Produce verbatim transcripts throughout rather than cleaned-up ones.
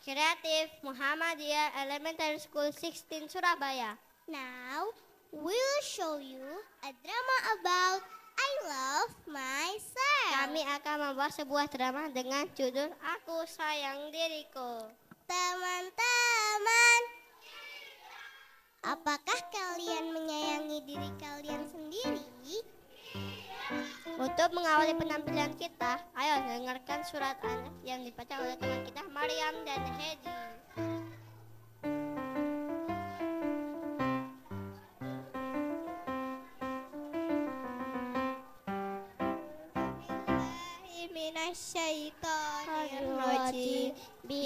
Kreatif Muhammadiyah Elementary School sixteen Surabaya. Now, we'll show you a drama about I Love Myself. Kami akan membuat sebuah drama dengan judul Aku Sayang Diriku. Teman-teman, apakah kalian menyayangi diri kalian sendiri? Untuk mengawali penampilan kita, ayo dengarkan surat An yang dibaca oleh teman kita Mariam dan Hedi. Bismillahirrahmanirrahim.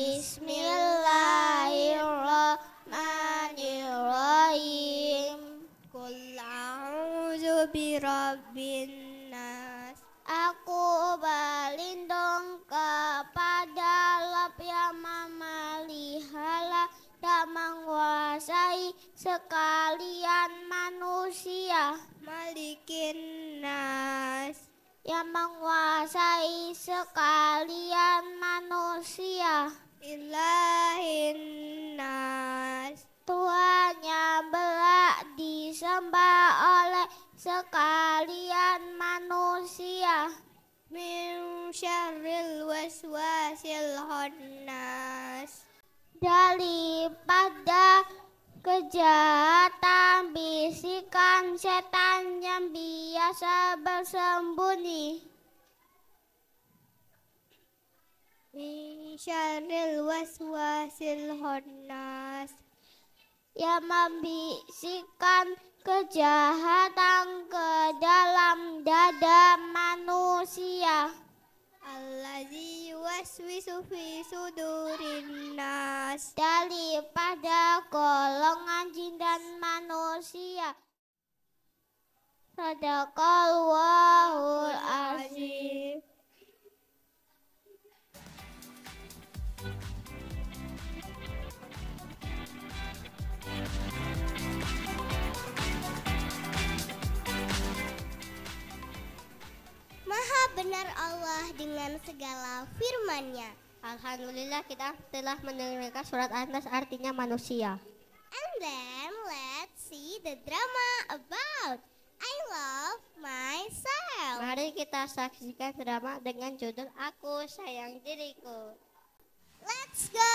Bismillahirrahmanirrahim. Qul a'udzu birabbin nas. Aku berlindung kepada Rabb yang memeliharah dan menguasai sekalian manusia. Malikin nas, yang menguasai sekalian manusia. Ilahin nas, Tuhan yang berhak disembah oleh sekalian manusia. Min syarril waswasil khannas, daripada kejahatan bisikan setan yang biasa bersembunyi. Min syarril waswasil khannas, yang membisikkan kejahatan ke dalam dada manusia. Allazi yuwaswisu fi sudurin nas, daripada golongan jin dan manusia. Sadaqallahul azim. Maha benar Allah dengan segala firman-Nya. Alhamdulillah kita telah mendengarkan surat An-Nas artinya manusia. And then let's see the drama about I Love Myself. Mari kita saksikan drama dengan judul Aku Sayang Diriku. Let's go.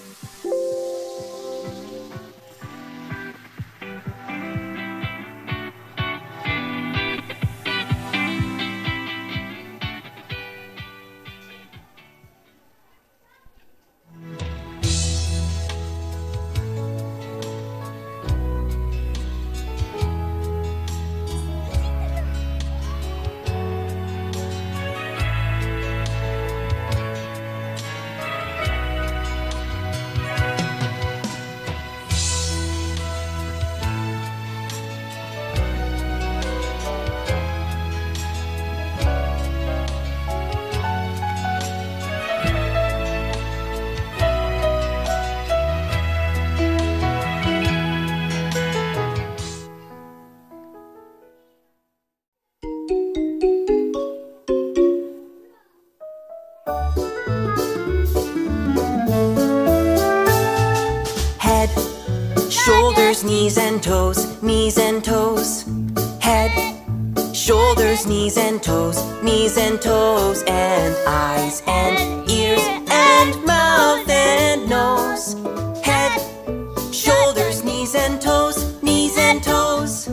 Shoulders, knees and toes, knees and toes. Head, shoulders, knees and toes, knees and toes. And eyes and ears and mouth and nose. Head, shoulders, knees and toes, knees and toes.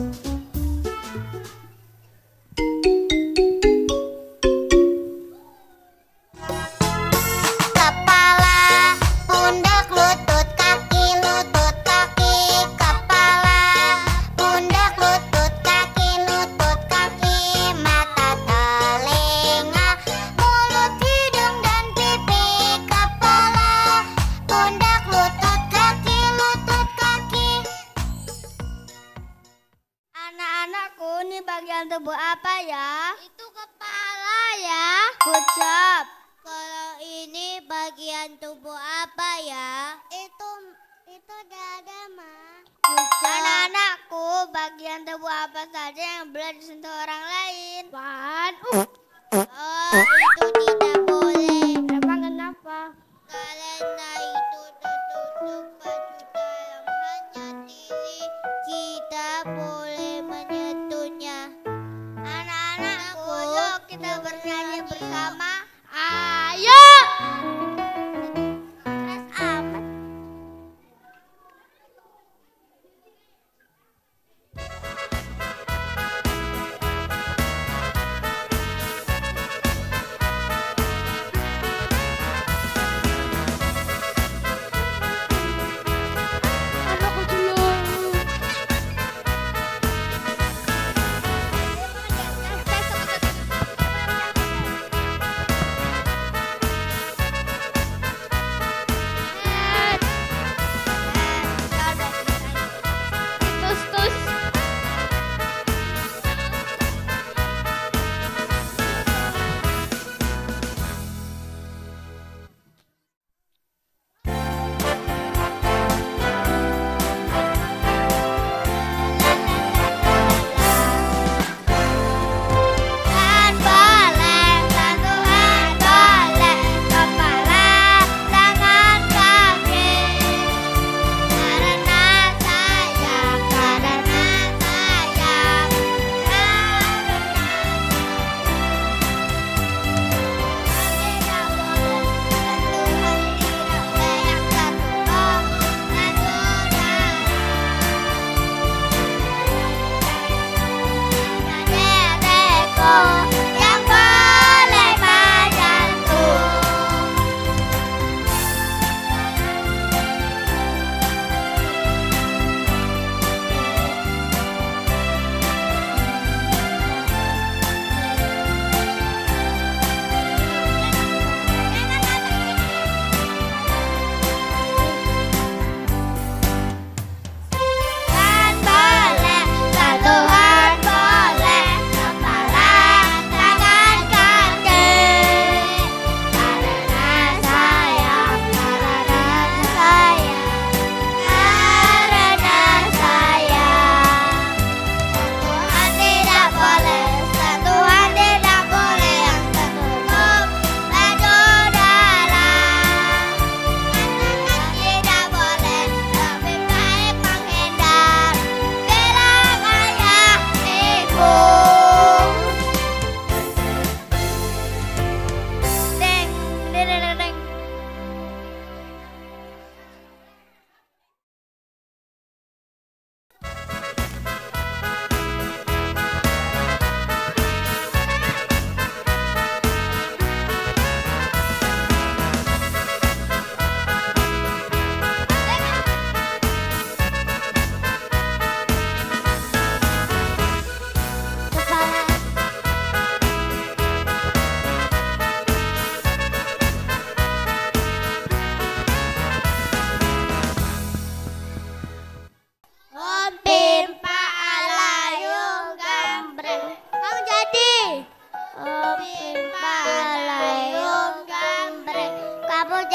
Bagian tubuh apa ya? Itu kepala ya. Good job. Kalau ini bagian tubuh apa ya? Itu itu dada, Ma. Anak-anakku, bagian tubuh apa saja yang boleh disentuh orang lain? One. Oh, itu tidak boleh. Emang kenapa? Karena itu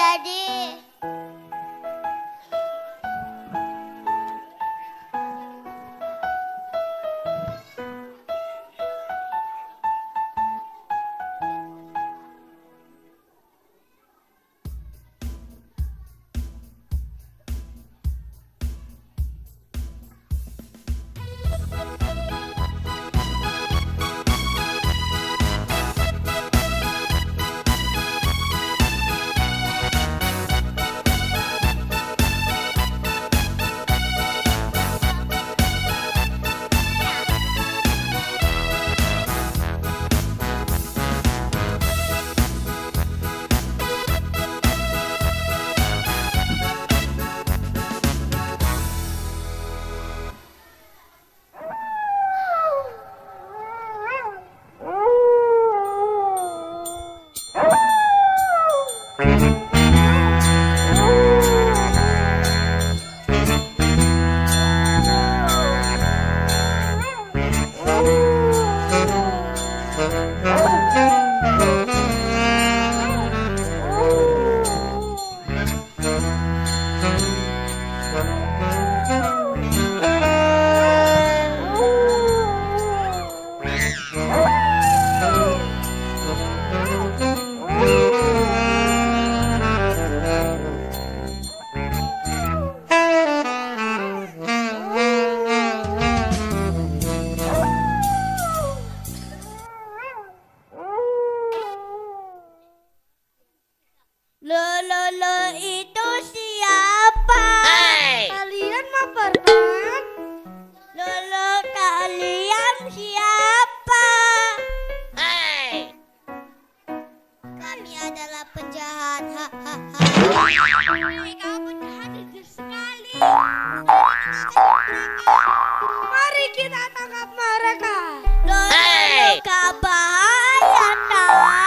jadi. Lo lo lo itu siapa? Hey! Kalian mau berenang? Lo lo kalian siapa? Hey! Kami adalah penjahat. Ha ha ha. Mereka penjahat jujur sekali. Mari kita tangkap mereka. Lo Hey! lo bahaya nak.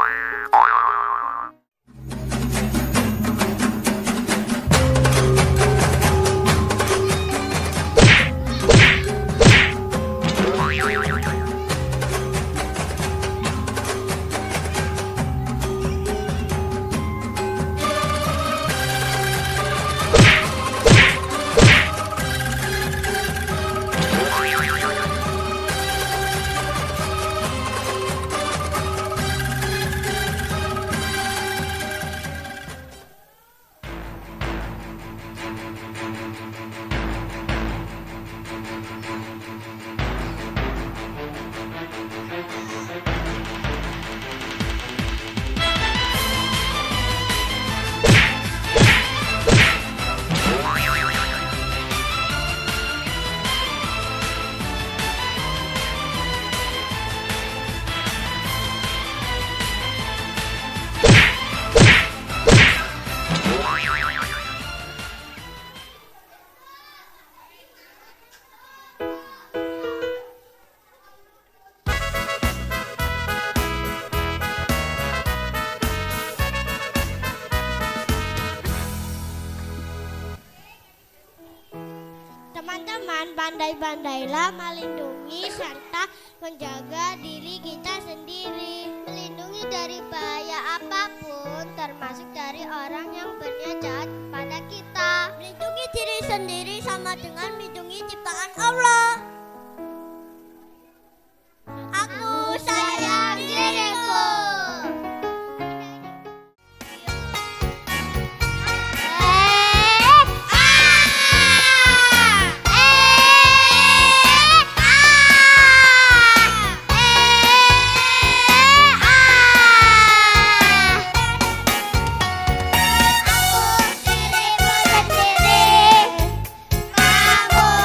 Teman-teman, pandai-pandailah melindungi serta menjaga diri kita sendiri. Melindungi dari bahaya apapun, termasuk dari orang yang berniat jahat pada kita. Melindungi diri sendiri sama dengan melindungi ciptaan Allah. Aku sayang diriku. Kamu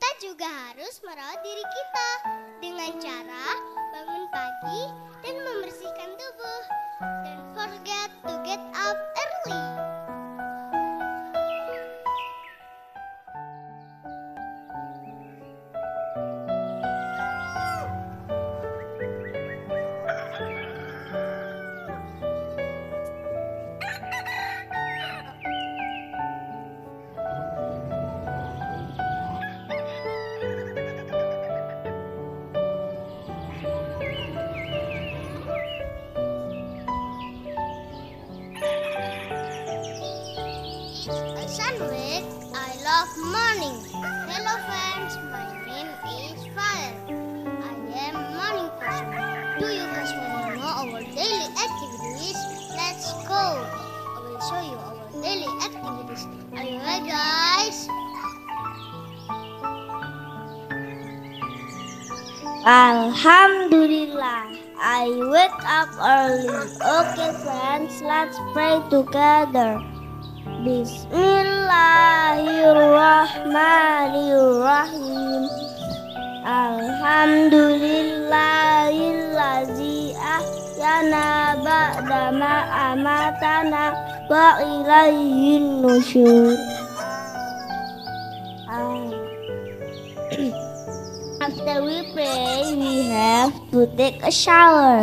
juga harus merawat diri kita dengan cara bangun pagi dan membersihkan tubuh. Don't forget to get up early. Sunway, I love morning. Hello friends, my name is Fire. I am morning person. Do you guys want to know our daily activities? Let's go. I will show you our daily activities. Are you ready, guys? Alhamdulillah, I wake up early. Okay friends, let's pray together. Bismillahirrahmanirrahim. Alhamdulillahillazi ahyana ba'da ma amatana wa ilayhin nusyur. After we pray, we have to take a shower.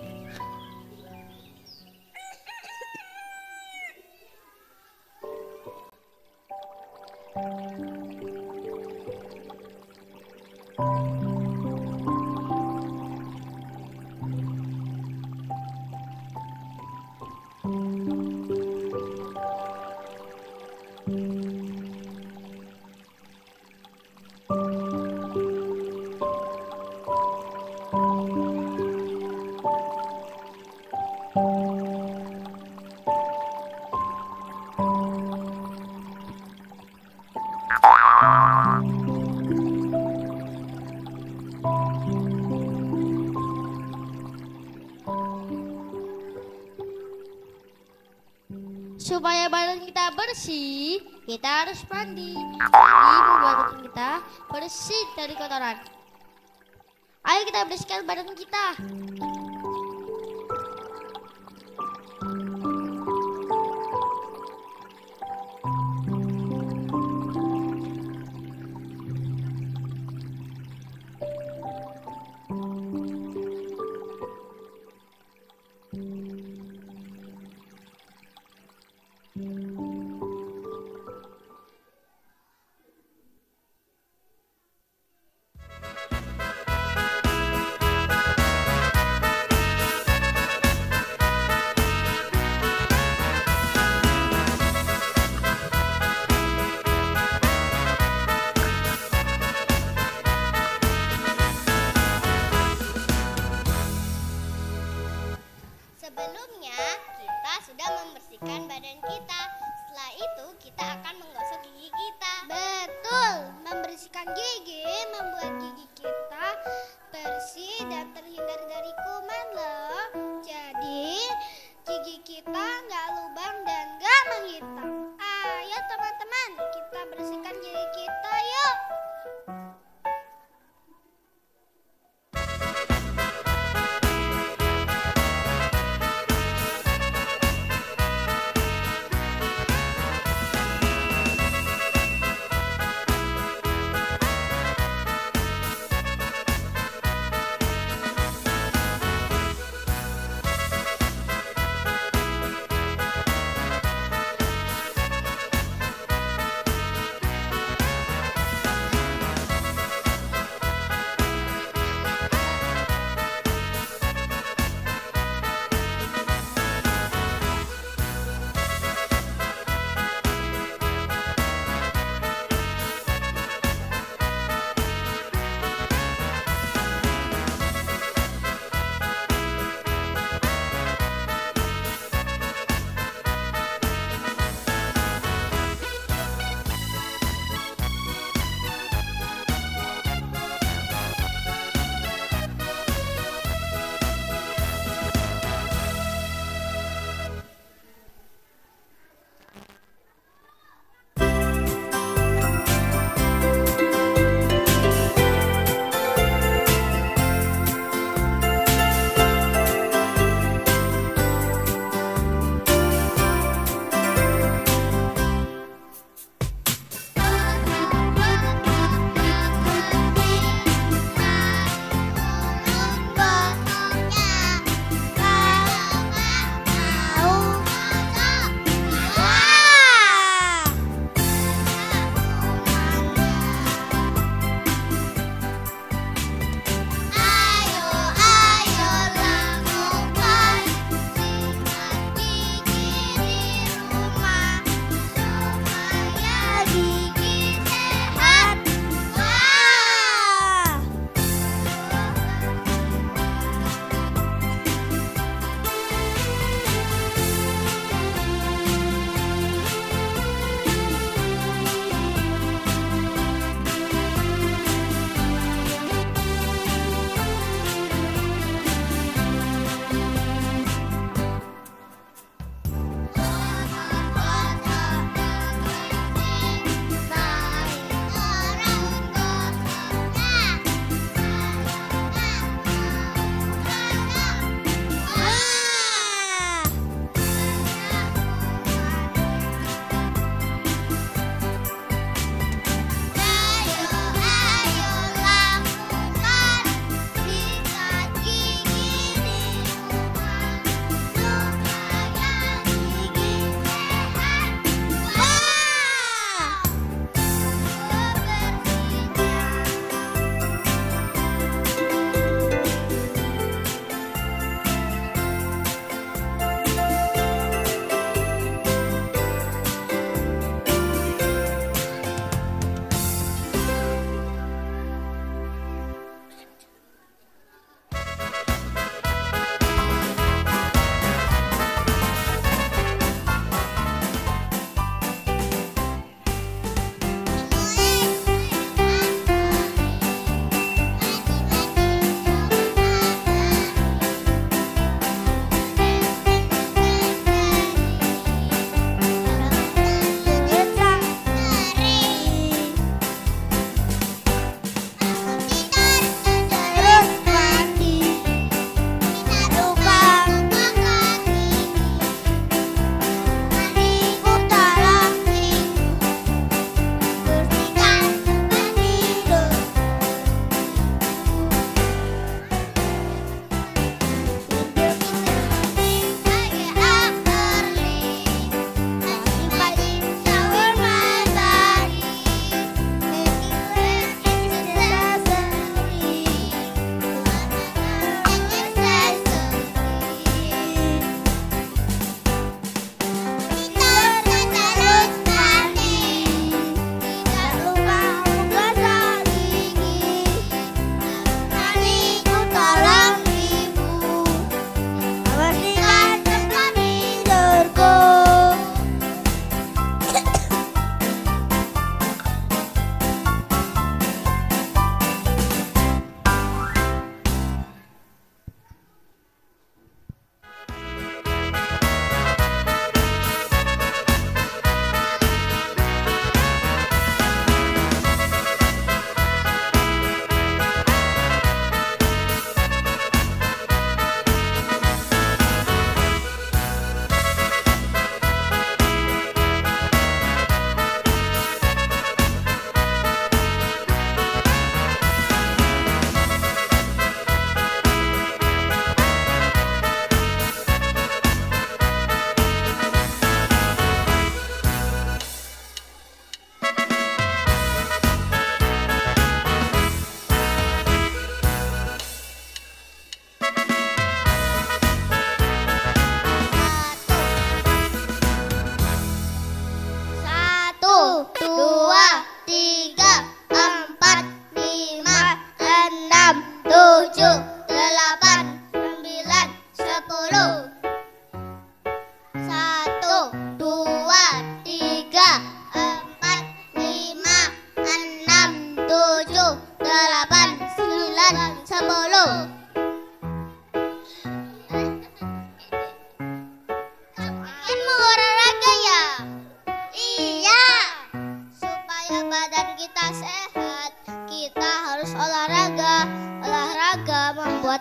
Supaya badan kita bersih, kita harus mandi. Jadi membuat badan kita bersih dari kotoran. Ayo kita bersihkan badan kita. Sebelumnya kita sudah membersihkan badan kita. Setelah itu kita akan menggosok gigi kita. Betul, membersihkan gigi membuat gigi kita bersih dan terhindar dari kuman loh. Jadi gigi kita nggak lubang dan nggak menghitam. Ayo teman-teman, kita bersihkan gigi kita yuk.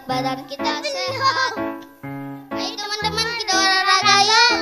buat badan kita sehat. Ayo teman-teman kita olahraga yuk.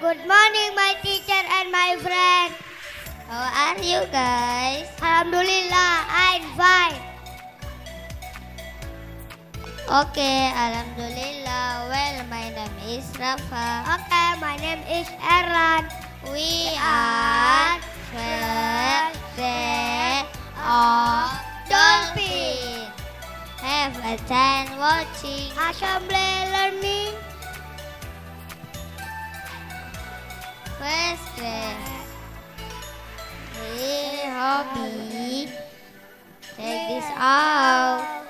Good morning, my teacher and my friend. How are you guys? Alhamdulillah, I'm fine. Okay, Alhamdulillah. Well, my name is Rafa. Okay, my name is Erlan. We are friends of dolphin. Have a time watching Assembly learning. first grade. Hey, hobby. Check this out.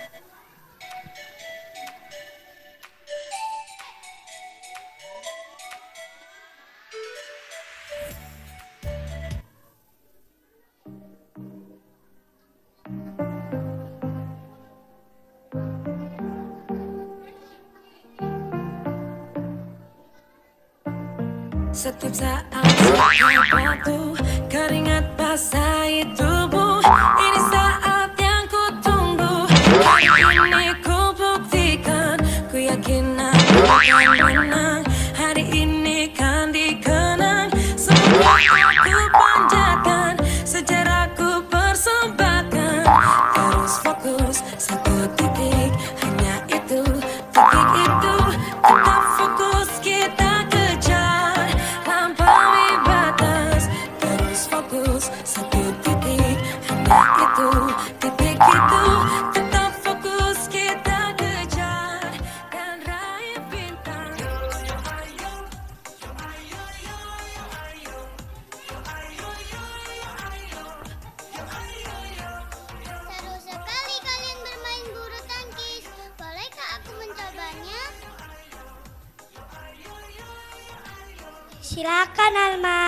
Setiap saat, setiap waktu, keringat basahi tubuh. Ini saat yang ku tunggu. Hari ini ku buktikan, ku yakin aku akan menang. Hari ini kan dikenang, semua aku panjatkan, sejarahku persembahkan. Terus fokus, satu titik, hanya itu, titik itu. Tetap fokus, kita kejar, lampaui batas. Terus fokus, satu titik, hanya itu, titik itu. Tetap fokus, kita kejar, dan raih bintang. Seru sekali kalian bermain bulu tangkis. Bolehkah aku mencobanya? Silakan, Alma.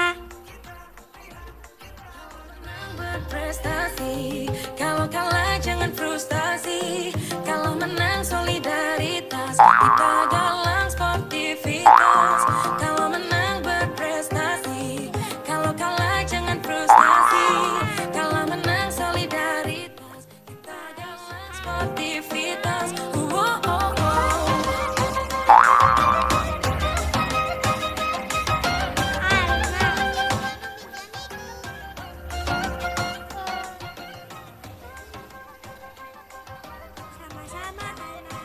Berprestasi, kalau kalah jangan frustasi. Kalau menang solidaritas, kita galang sportivitas. Kalau menang berprestasi, kalau kalah jangan frustasi. Kalau menang solidaritas, kita galang sportivitas. Oh, oh, oh. Sama-sama, Alma.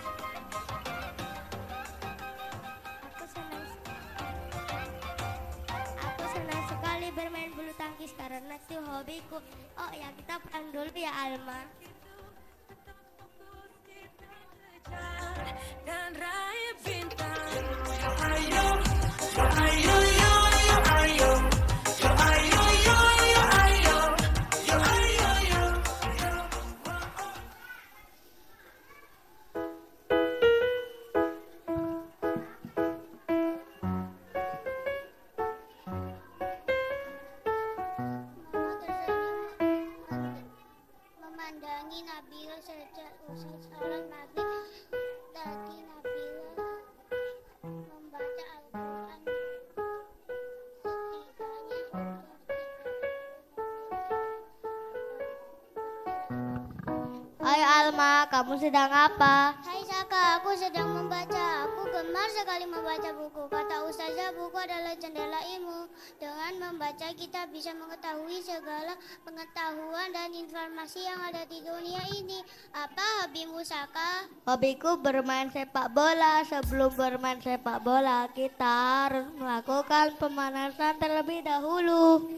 Aku senang. Aku senang sekali bermain bulu tangkis karena itu hobiku. Oh ya, kita pulang dulu ya, Alma. Dan raih bintang. Ayo, ayo, ayo, ayo, ayo, ayo, ayo, ayo, ayo, ayo. Memandangi Nabila sejak usai salat maghrib. Tadi Nabila membaca Al-Quran. Setibanya Hai Alma, kamu sedang apa? Hai Saka, aku sedang membaca. Aku gemar sekali membaca buku. Kata Ustazah, buku adalah jendela ilmu. Dengan membaca kita bisa mengetahui segala pengetahuan dan informasi yang ada di dunia ini. Apa hobimu, Saka? Hobiku bermain sepak bola. Sebelum bermain sepak bola, kita harus melakukan pemanasan terlebih dahulu.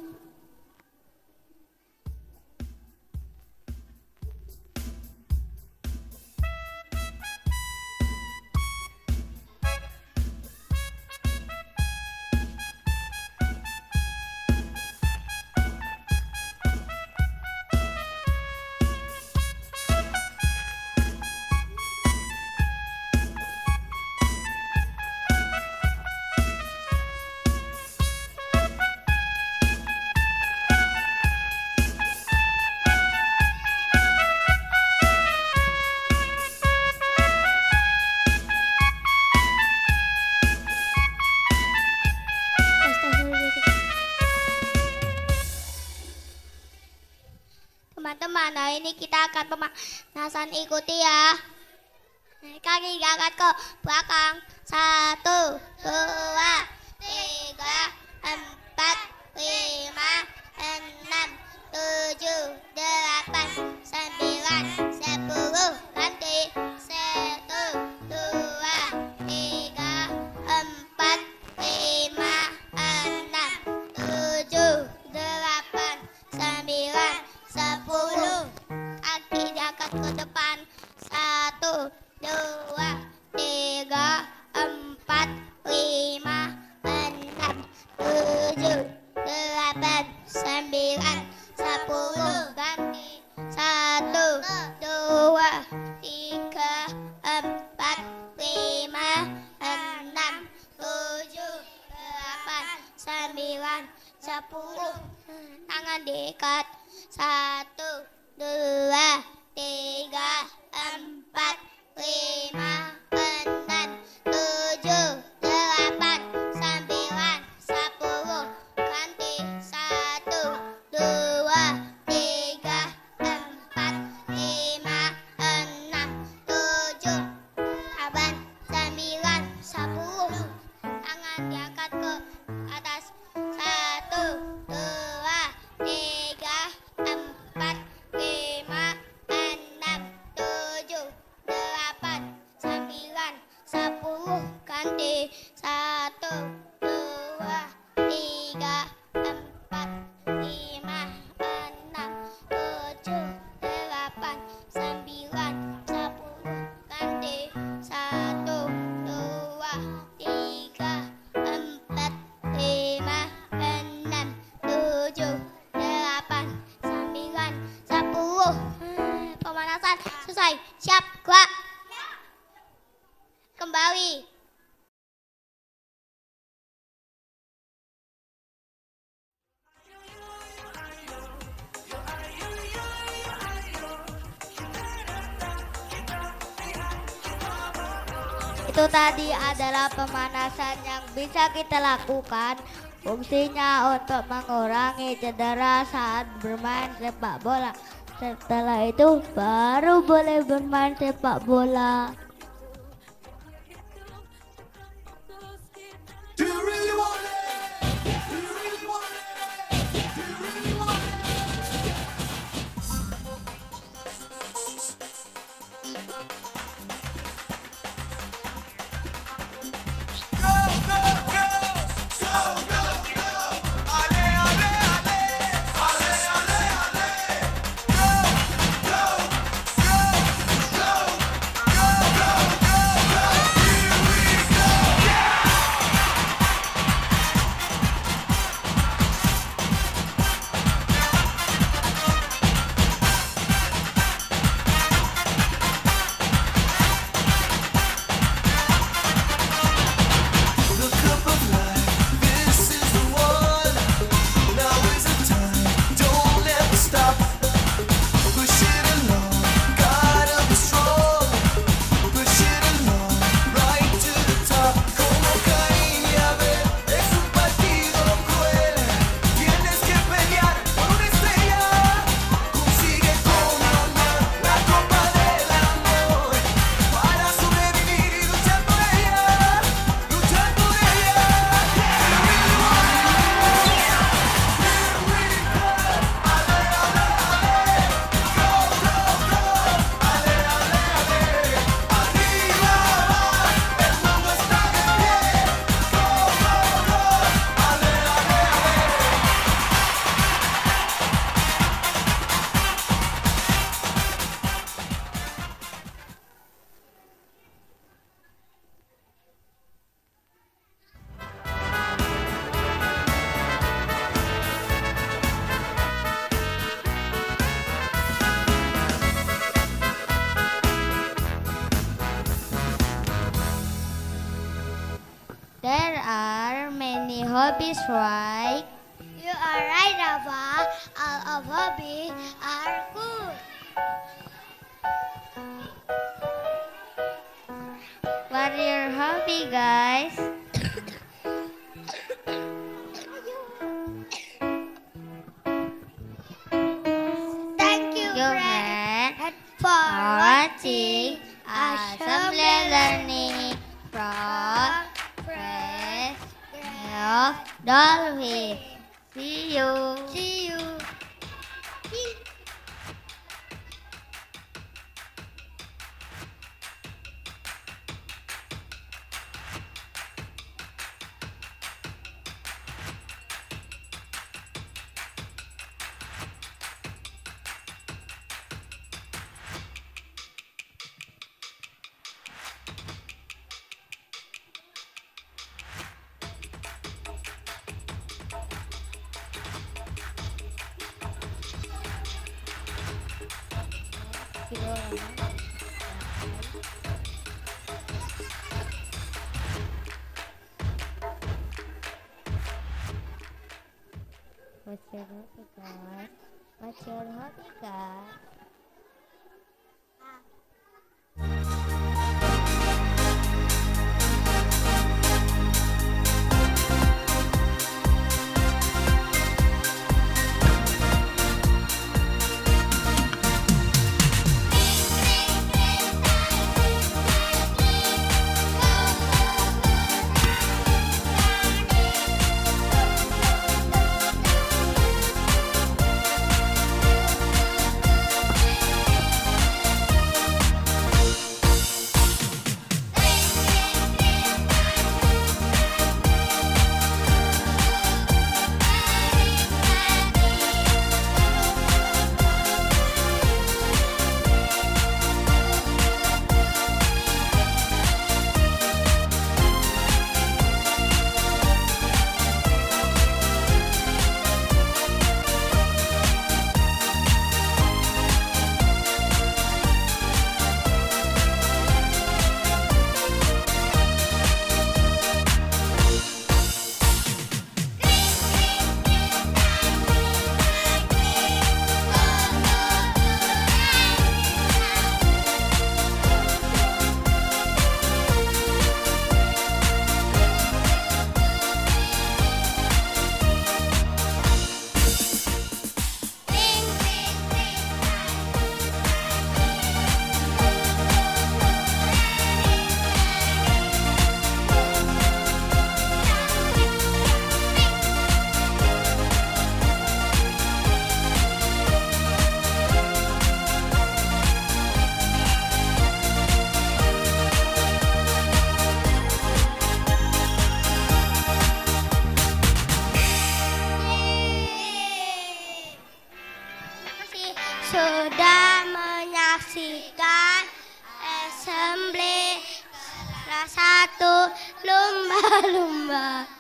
Teman-teman, nah ini kita akan pemanasan, ikuti ya. Kaki angkat ke belakang. Satu, dua, tiga, empat, lima, enam, tujuh, delapan, sembilan, sepuluh. Ganti. Satu, dua, tiga, empat, lima, enam, tujuh, delapan, sembilan, sepuluh. Kaki diangkat ke depan. Satu, dua, tiga, empat, lima, enam, tujuh, delapan, sembilan, sepuluh. Ganti. Satu, dua, tiga, empat, lima, enam, tujuh, delapan, sembilan, sepuluh. Tangan diikat. Satu, dua, tiga, empat, lima, enam, tujuh, delapan, sembilan, sepuluh. Ganti. Satu, dua, tiga, empat, lima, enam, tujuh, delapan, sembilan, sepuluh. Tangan diangkat ke atas. Satu, dua, tiga, empat, lima, enam, tujuh, delapan, sembilan, sepuluh. Ganti. Satu, dua, tiga, empat, lima, enam, tujuh, delapan, sembilan, sepuluh. Ganti. Satu, dua, tiga, empat, lima, enam, tujuh, delapan, sembilan, sepuluh. Hmm, Pemanasan selesai. Siap, gerak. Kembali. Itu tadi adalah pemanasan yang bisa kita lakukan. Fungsinya untuk mengurangi cedera saat bermain sepak bola. Setelah itu baru boleh bermain sepak bola. Do you really want it? Do you really want it? Do you really want it? Go, go, go! Go, go, go! Ale, ale, ale! Ale, ale, ale! Go, go, go! Go, go, go, go, go! Here we go! The cup of life, this is the one. Now is the time, don't ever stop. Push it along, gotta be strong. Push it along, right to the top. Como Caín y Abel, es un partido cruel. Tienes que pelear por una estrella. Consigue con honor la copa del amor. Para sobrevivir y luchar por ella. Luchar por ella. There are many hobbies, right? You are right, Rafa. All of hobbies are good. What are your hobby, guys? Thank you, Go, friend, friend. for Watching Assembly assembly learning from from Fresh Grammar of dolphin. See you. See you. What's your hobby, guys? What's your hobby, guys? Sudah menyaksikan assembly salah satu lumba-lumba.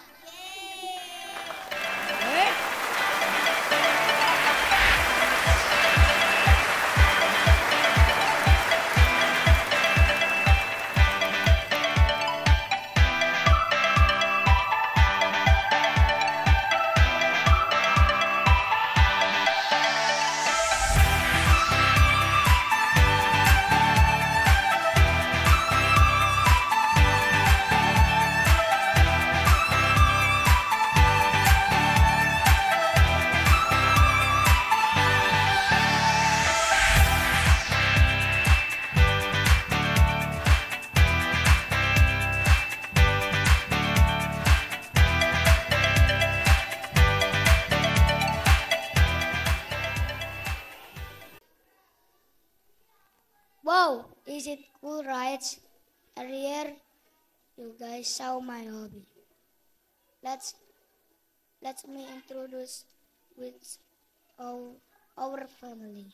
Wow, is it cool, right? Earlier, you guys saw my hobby. Let's let me introduce with our, our family.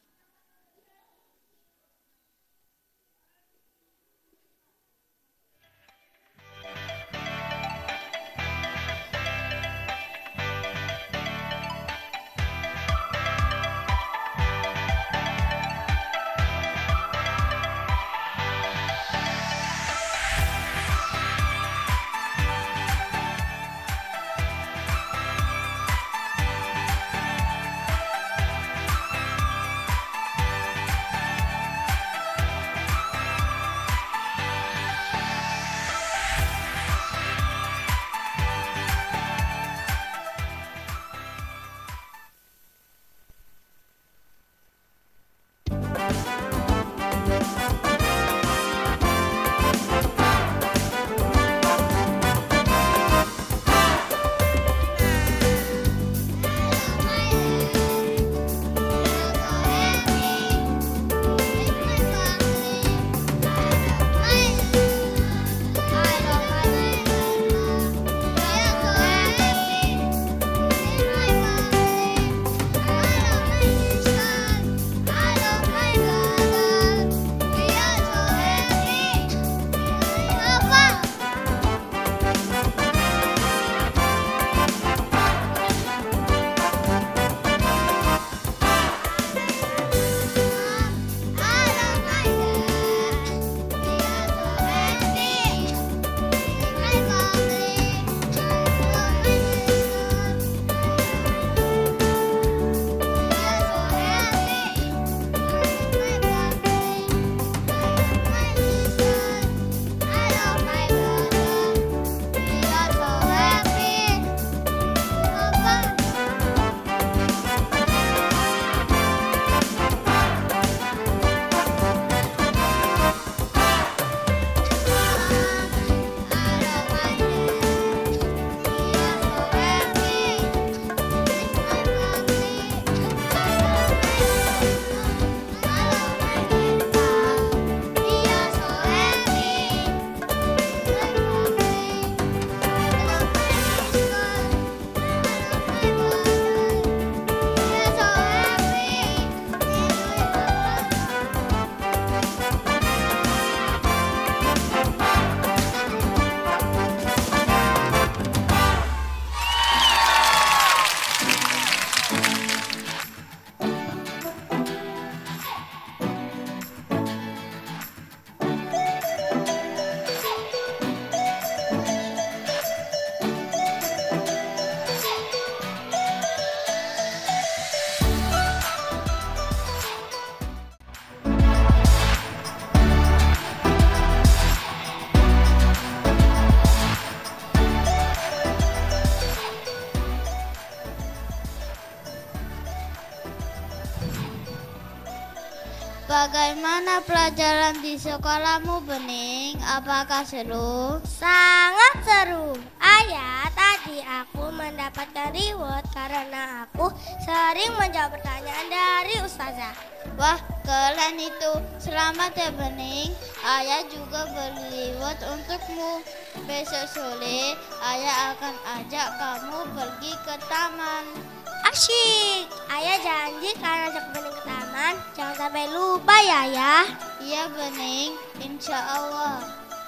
Bagaimana pelajaran di sekolahmu, Bening? Apakah seru? Sangat seru. Ayah, tadi aku mendapatkan reward karena aku sering menjawab pertanyaan dari ustazah. Wah, keren itu. Selamat ya, Bening. Ayah juga beli reward untukmu. Besok sore, ayah akan ajak kamu pergi ke taman. Asyik. Ayah janji karena ajak Bening ke taman, jangan sampai lupa ya, Ayah. Iya, Bening. Insya Allah.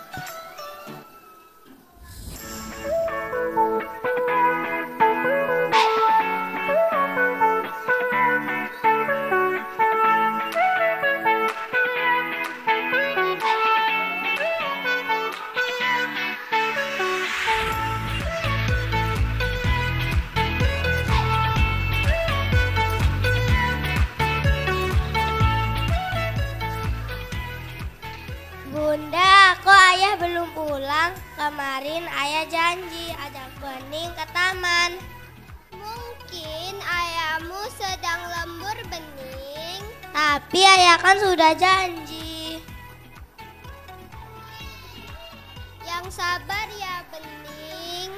Bunda, kok ayah belum pulang? Kemarin ayah janji ajak Bening ke taman. Mungkin ayahmu sedang lembur, Bening. Tapi ayah kan sudah janji. Yang sabar ya, Bening.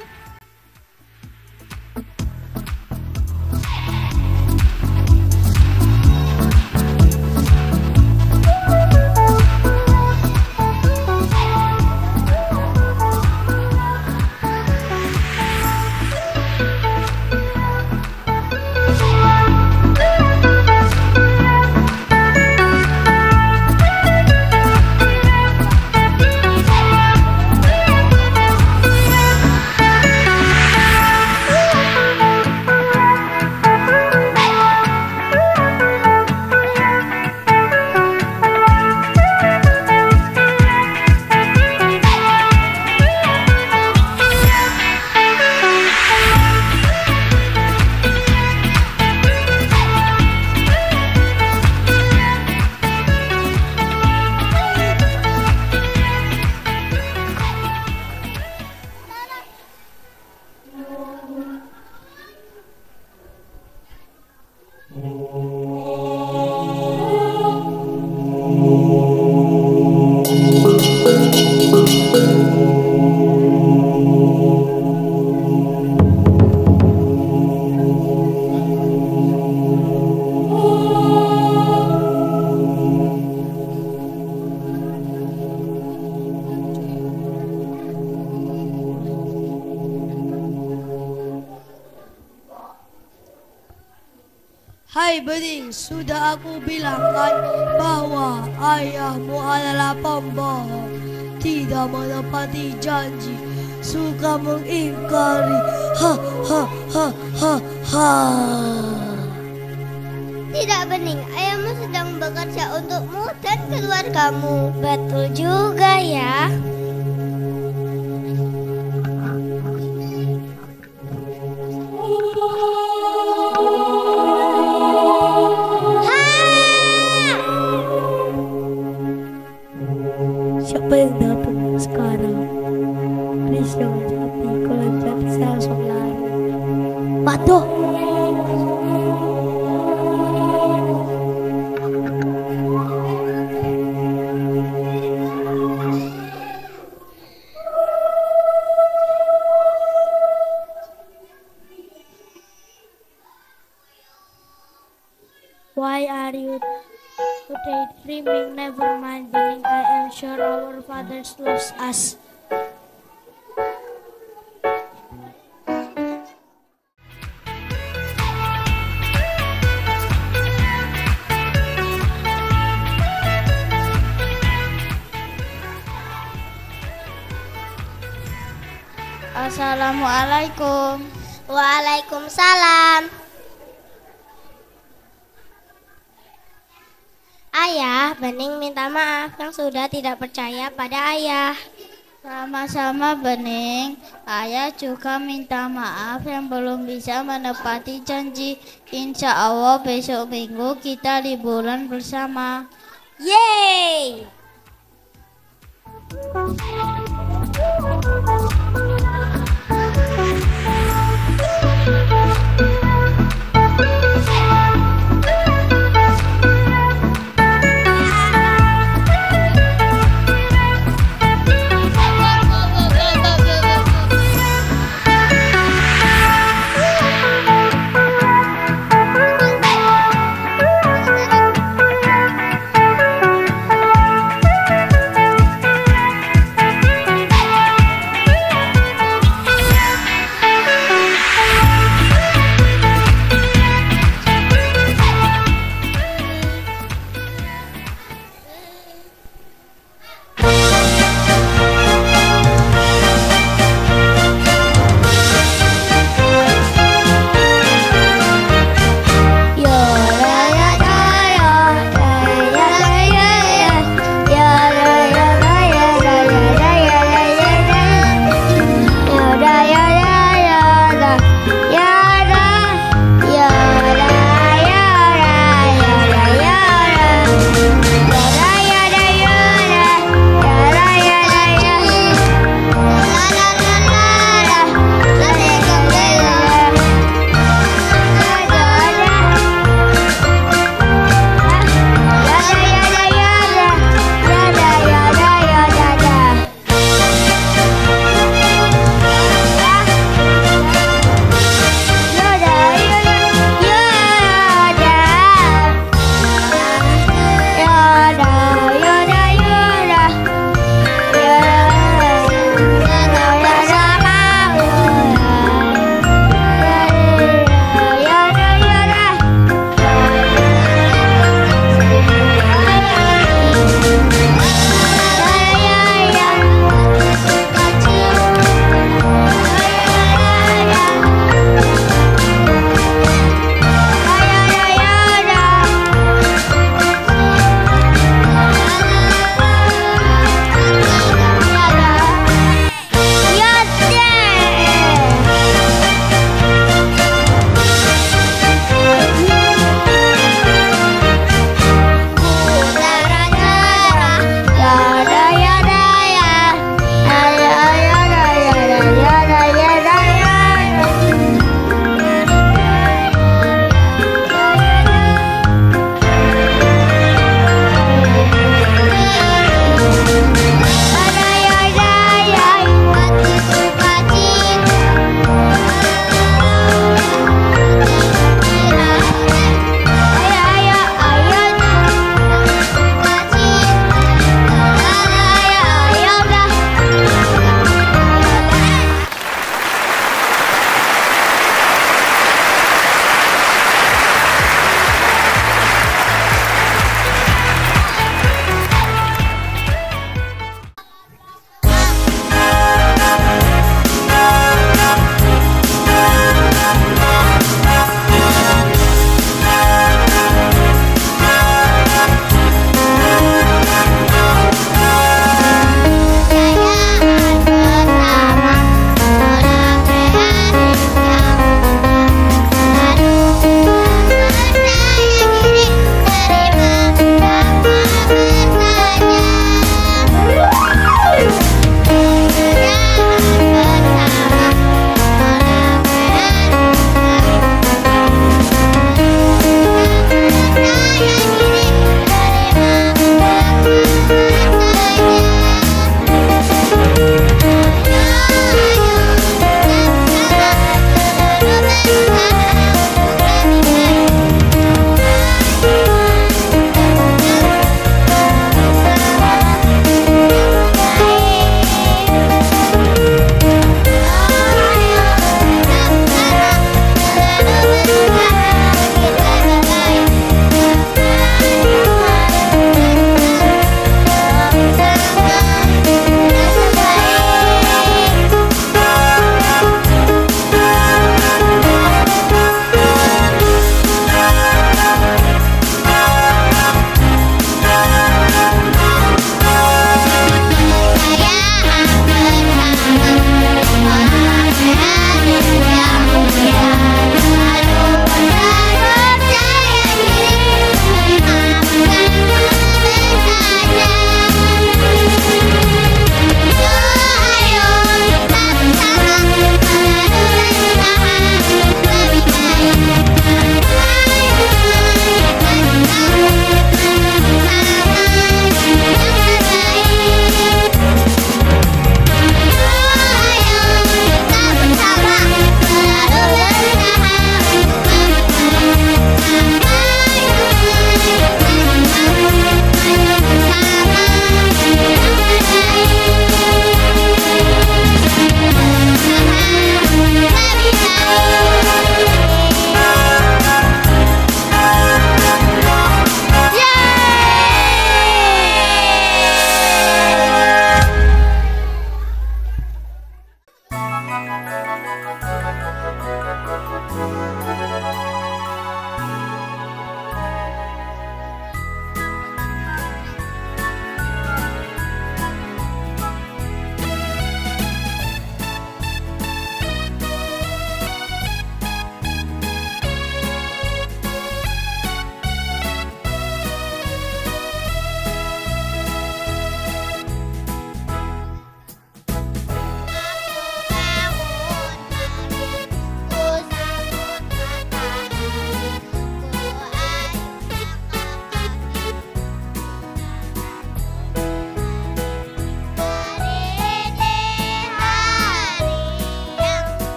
Hai Bening, sudah aku bilang kan bahwa ayahmu adalah pembohong, tidak menepati janji, suka mengingkari. Ha ha ha ha ha. Tidak, Bening, ayahmu sedang bekerja untukmu dan keluargamu. Betul juga ya. Siapa yang datang sekarang? Please jangan jati, kalau jati saya langsung lari. Waduh! Why are you today dreaming? Never mind, Bening. I am sure our fathers loves us. Assalamualaikum. Waalaikumsalam. Ayah, Bening minta maaf yang sudah tidak percaya pada ayah. Sama-sama, Bening. Ayah juga minta maaf yang belum bisa menepati janji. Insya Allah besok minggu kita liburan bersama. Yeay!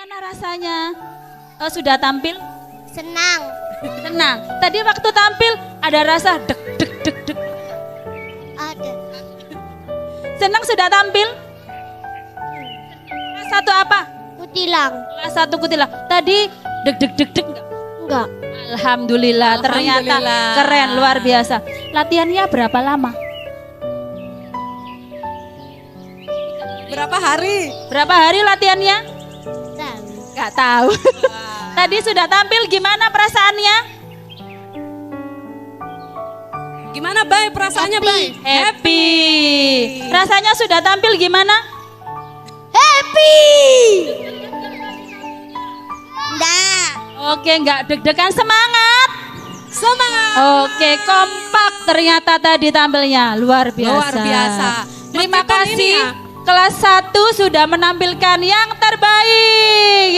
Gimana rasanya? Oh, sudah tampil? Senang. Tenang. Tadi waktu tampil ada rasa deg deg deg deg. Ada. Senang sudah tampil? Kelas satu apa? Kutilang. Kelas satu kutilang. Tadi deg deg deg deg enggak? Enggak. Alhamdulillah, ternyata Alhamdulillah. keren, luar biasa. Latihannya berapa lama? Berapa hari? Berapa hari latihannya? Tahu. Gak tahu. Tadi sudah tampil, gimana perasaannya? Gimana Bay perasaannya Bay? Happy. Rasanya sudah tampil gimana? Happy. Enggak. Oke, nggak deg-degan, semangat. Semangat. Oke, kompak ternyata tadi tampilnya, luar biasa. Luar biasa. Terima Meskipun kasih. ini ya, Kelas satu sudah menampilkan yang terbaik.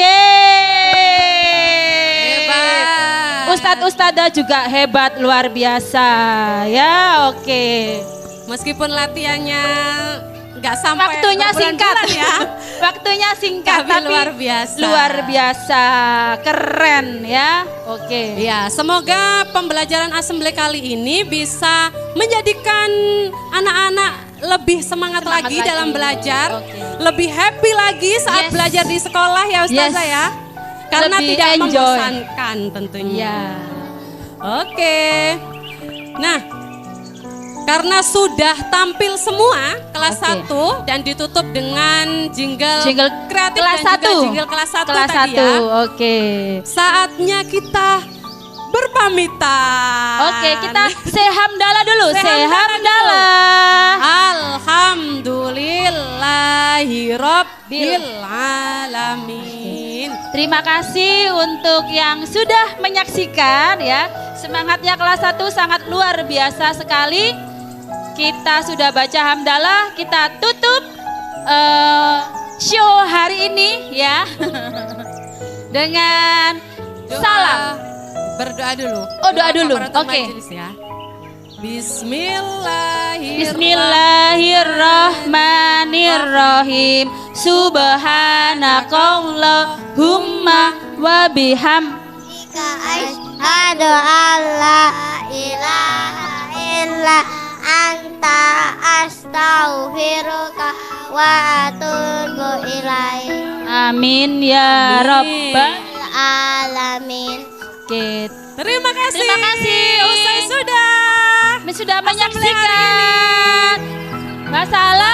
Yeay. Hebat. Ustadz Ustadzah juga hebat, luar biasa. Ya, oke. Meskipun latihannya nggak sampai Waktunya singkat berbulan-bulan ya. Waktunya singkat Tapi tapi, luar biasa. Luar biasa. Keren ya. Oke. Ya, semoga pembelajaran assembly kali ini bisa menjadikan anak-anak lebih semangat, Semangat lagi, lagi. dalam belajar, Oke. lebih happy lagi saat Yes. belajar di sekolah ya Ustazah Yes. ya. Karena Lebih tidak enjoy. membosankan tentunya. Ya. Oke. Nah, karena sudah tampil semua kelas Oke. satu dan ditutup dengan jingle, Jingle kreatif kelas dan juga satu. jingle kelas satu Kelas tadi satu. ya. Oke. Saatnya kita berpamitan. Oke, kita sehamdalah dulu. Sehamdalah Sehamdalah. Alhamdulillahirabbil alamin. Terima kasih untuk yang sudah menyaksikan ya. Semangatnya kelas satu sangat luar biasa sekali. Kita sudah baca hamdalah, kita tutup eh, show hari ini ya. Dengan Doa. salam. Berdoa dulu. Oh, doa dulu. kafaratul Oke. majelis ya. Bismillahirrahmanirrahim. Bismillahirrahmanirrahim. Subhanakallahumma wa biham. Jika asyhadu alla ilaha illa anta astaghfiruka wa atubu ilaik. Amin ya rabbal Alamin. alamin. Terima kasih. Terima kasih. Usai sudah. Sudah Assembly hari menyaksikan. Masalah